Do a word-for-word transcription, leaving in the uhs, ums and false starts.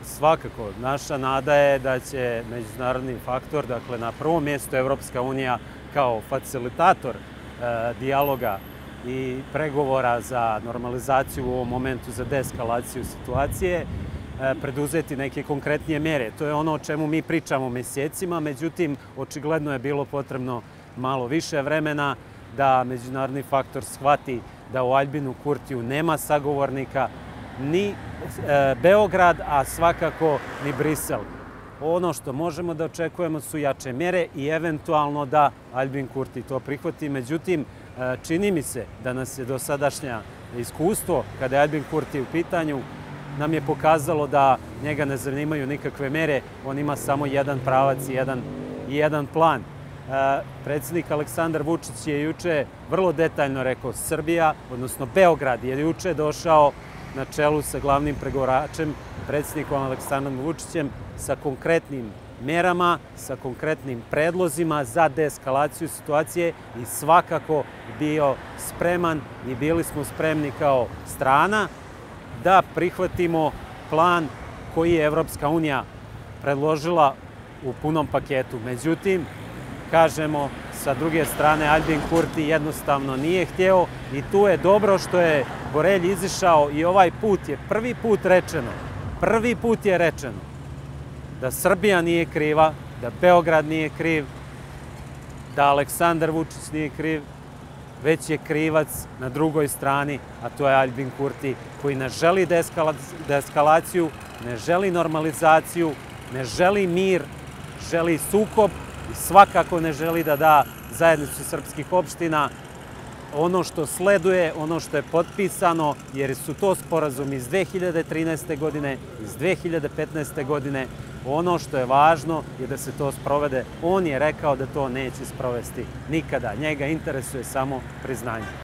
Svakako, naša nada je da će međunarodni faktor, dakle na prvom mjestu Evropska unija kao facilitator e, dijaloga i pregovora za normalizaciju u ovom momentu za deeskalaciju situacije, e, preduzeti neke konkretnije mere. To je ono o čemu mi pričamo mjesecima, međutim, očigledno je bilo potrebno malo više vremena da međunarodni faktor shvati da u Aljbinu Kurtiju nema sagovornika, ni e, Beograd, a svakako ni Brisel. Ono što možemo da očekujemo su jače mere i eventualno da Aljbin Kurti to prihvati. Međutim, e, čini mi se da nas je dosadašnja iskustvo, kada je Aljbin Kurti u pitanju, nam je pokazalo da njega ne zanimaju nikakve mere, on ima samo jedan pravac i jedan, i jedan plan. E, predsjednik Aleksandar Vučić je juče vrlo detaljno rekao Srbija, odnosno Beograd je juče došao na čelu sa glavnim pregovaračem, predsjednikom Aleksandrom Vučićem, sa konkretnim merama, sa konkretnim predlozima za deeskalaciju situacije i svakako bio spreman i bili smo spremni kao strana da prihvatimo plan koji je Evropska unija predložila u punom paketu. Međutim, kažemo, sa druge strane, Aljbin Kurti jednostavno nije htjeo i tu je dobro što je Borelj izišao i ovaj put je prvi put rečeno, prvi put je rečeno da Srbija nije kriva, da Beograd nije kriv, da Aleksandar Vučić nije kriv, već je krivac na drugoj strani, a to je Aljbin Kurti, koji ne želi deeskalaciju, ne želi normalizaciju, ne želi mir, želi sukob i svakako ne želi da da zajednicu srpskih opština. Ono što sleduje, ono što je potpisano, jer su to sporazumi iz dve hiljade trinaeste. godine, iz dve hiljade petnaeste. godine, ono što je važno je da se to sprovede. On je rekao da to neće sprovesti nikada. Njega interesuje samo priznanje.